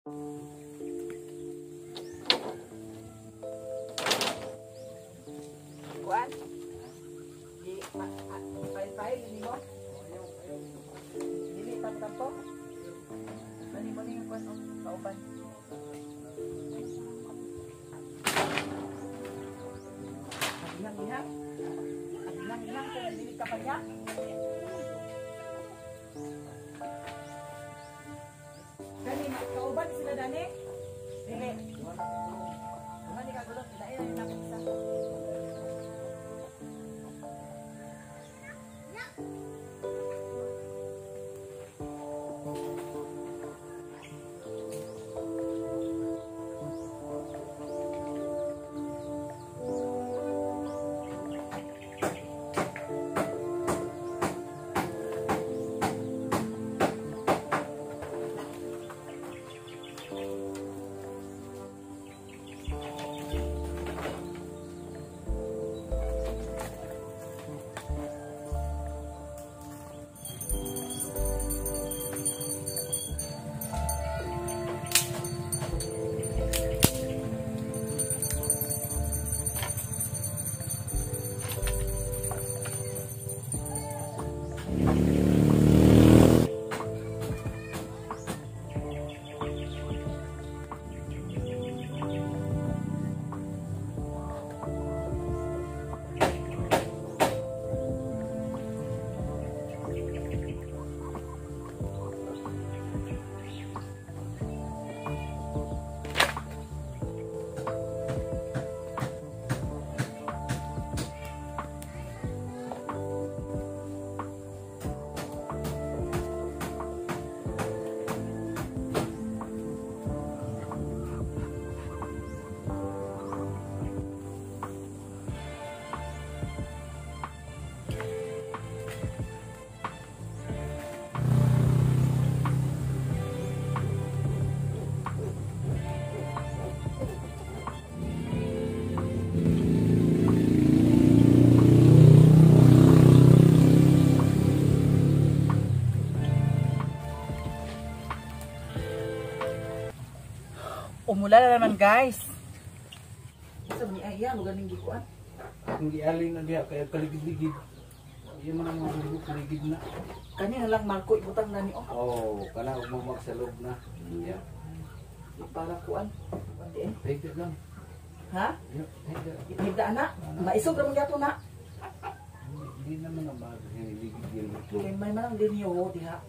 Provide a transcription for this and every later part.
Kuan? Di file ini mo? Dili tampo. Ani mo ning kuan kauban. Hilang-hilang. Hilang-hilang kung dili ka pa niya. Kani kauban sila dani? Dili. Mani ka gulot dili ay nakita. Umula na naman guys. Sa ni aya mo ganing gikuan. Hindi alin na diha kaya kaligid-ligid. Yan man ang mga kaligid na. Kani na lang Marco ibutang na ni oh. Oh, kana og mamag sa loob na. Yeah. Para kuan. Andi eh. Take lang. Ha? Yeah, Higda na. Maisog ra mo gato na. Hindi naman na magligid-ligid. Kay may manang din yo diha.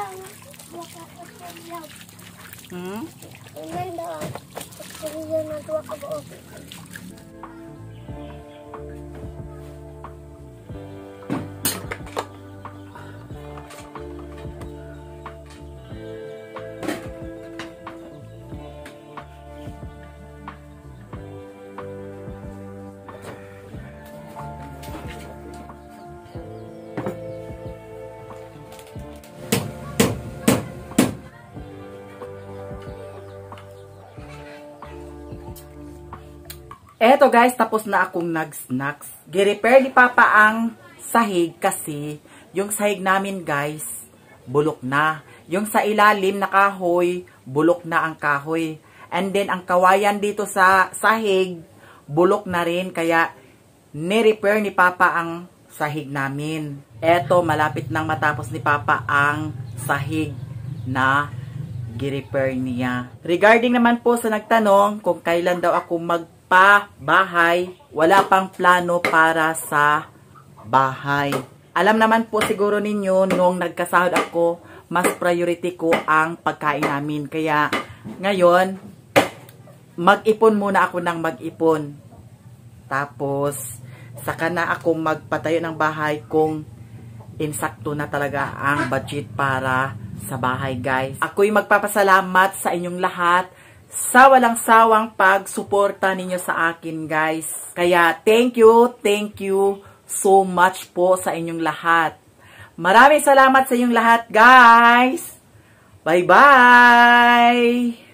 Hmm? Eto guys, tapos na akong nag-snacks. Gi-repair ni Papa ang sahig kasi yung sahig namin guys, bulok na. Yung sa ilalim na kahoy, bulok na ang kahoy. And then ang kawayan dito sa sahig, bulok na rin. Kaya ni-repair ni Papa ang sahig namin. Eto, malapit nang matapos ni Papa ang sahig na gi-repair niya. Regarding naman po sa nagtanong kung kailan daw ako magpa-bahay, wala pang plano para sa bahay. Alam naman po siguro ninyo, nung nagkasahod ako, mas priority ko ang pagkain namin. Kaya ngayon, mag-ipon muna ako ng mag-ipon. Tapos, saka na ako magpatayo ng bahay kung insakto na talaga ang budget para sa bahay guys. Ako'y magpapasalamat sa inyong lahat sa walang sawang pagsuporta ninyo sa akin guys. Kaya thank you so much po sa inyong lahat. Maraming salamat sa inyong lahat guys. Bye bye!